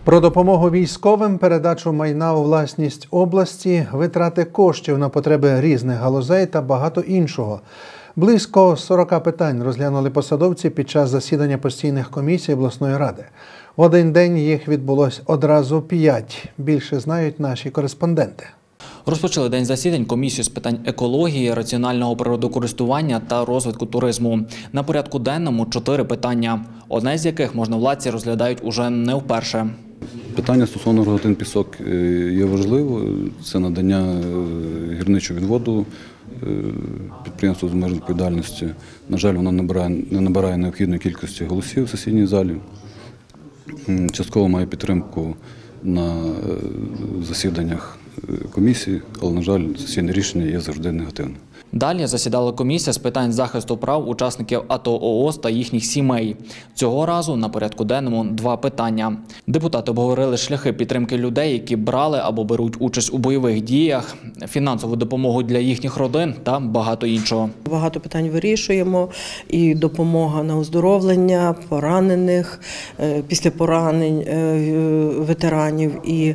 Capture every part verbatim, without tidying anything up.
Про допомогу військовим, передачу майна у власність області, витрати коштів на потреби різних галузей та багато іншого. Близько сорока питань розглянули посадовці під час засідання постійних комісій обласної ради. В один день їх відбулось одразу п'ять. Більше знають наші кореспонденти. Розпочали день засідань комісію з питань екології, раціонального природокористування та розвитку туризму. На порядку денному чотири питання, одне з яких можновладці розглядають уже не вперше. Питання стосовно Рогатин Пісок є важливо. Це надання гірничого відводу підприємству з обмеженою відповідальністю. На жаль, воно не набирає необхідної кількості голосів у сесійній залі. Частково має підтримку на засіданнях комісії, але, на жаль, сесійне рішення є завжди негативним. Далі засідала комісія з питань захисту прав учасників АТО ООС та їхніх сімей. Цього разу на порядку денному два питання. Депутати обговорили шляхи підтримки людей, які брали або беруть участь у бойових діях, фінансову допомогу для їхніх родин та багато іншого. Багато питань вирішуємо, і допомога на оздоровлення поранених, після поранень ветеранів, і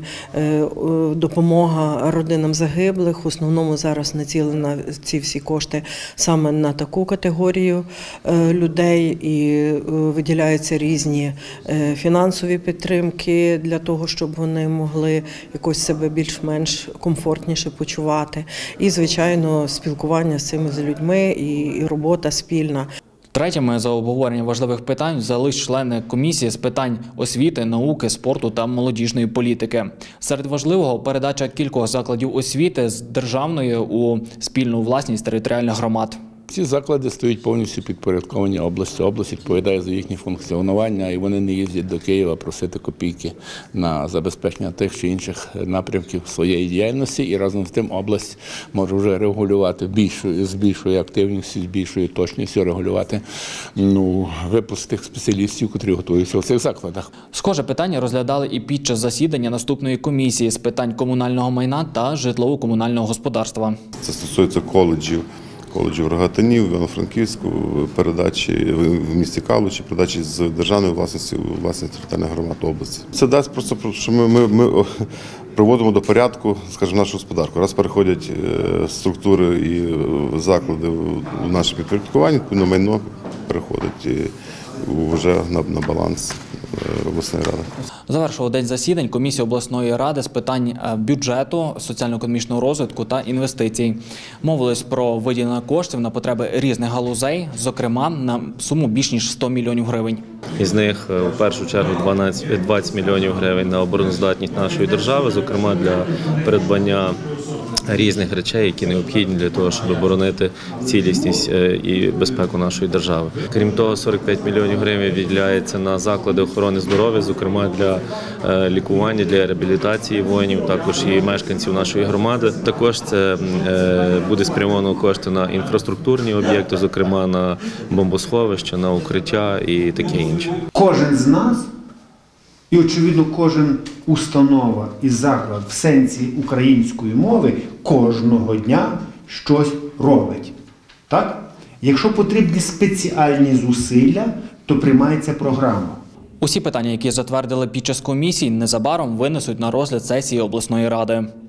допомога родинам загиблих. В основному зараз націлена ці всі кошти саме на таку категорію людей, і виділяються різні фінансові підтримки для того, щоб вони могли якось себе більш-менш комфортніше почувати. І, звичайно, спілкування з цими людьми і робота спільна. Третіми за обговорення важливих питань взялись члени комісії з питань освіти, науки, спорту та молодіжної політики. Серед важливого – передача кількох закладів освіти з державної у спільну власність територіальних громад. Ці заклади стоять повністю підпорядковані області. Область відповідає за їхнє функціонування, і вони не їздять до Києва просити копійки на забезпечення тих чи інших напрямків своєї діяльності. І разом з тим область може вже регулювати більшою, з більшою активністю, з більшою точністю регулювати ну, випуск тих спеціалістів, які готуються у цих закладах. Схоже питання розглядали і під час засідання наступної комісії з питань комунального майна та житлово-комунального господарства. Це стосується коледжів. коледжів Рогатинів, Івано-Франківську, передачі в місті Калуші, передачі з державної власності у власність територіальних громад області. Це дасть просто, що ми, ми, ми приводимо до порядку, скажімо, нашу господарку. Раз переходять структури і заклади в наше підпорядкування, на майно переходить вже на, на баланс обласної ради. Завершував день засідань комісія обласної ради з питань бюджету, соціально-економічного розвитку та інвестицій. Мовились про виділення коштів на потреби різних галузей, зокрема на суму більш ніж сто мільйонів гривень. Із них у першу чергу двадцять мільйонів гривень на обороноздатність нашої держави, зокрема для придбання різних речей, які необхідні для того, щоб оборонити цілісність і безпеку нашої держави. Крім того, сорок п'ять мільйонів гривень виділяється на заклади охорони здоров'я, зокрема для лікування, для реабілітації воїнів, також і мешканців нашої громади. Також це буде спрямовано кошти на інфраструктурні об'єкти, зокрема на бомбосховища, на укриття і таке інше. Кожен з нас і, очевидно, кожен установа і заклад в сенсі української мови кожного дня щось робить. Так? Якщо потрібні спеціальні зусилля, то приймається програма. Усі питання, які затвердили під час комісії, незабаром винесуть на розгляд сесії обласної ради.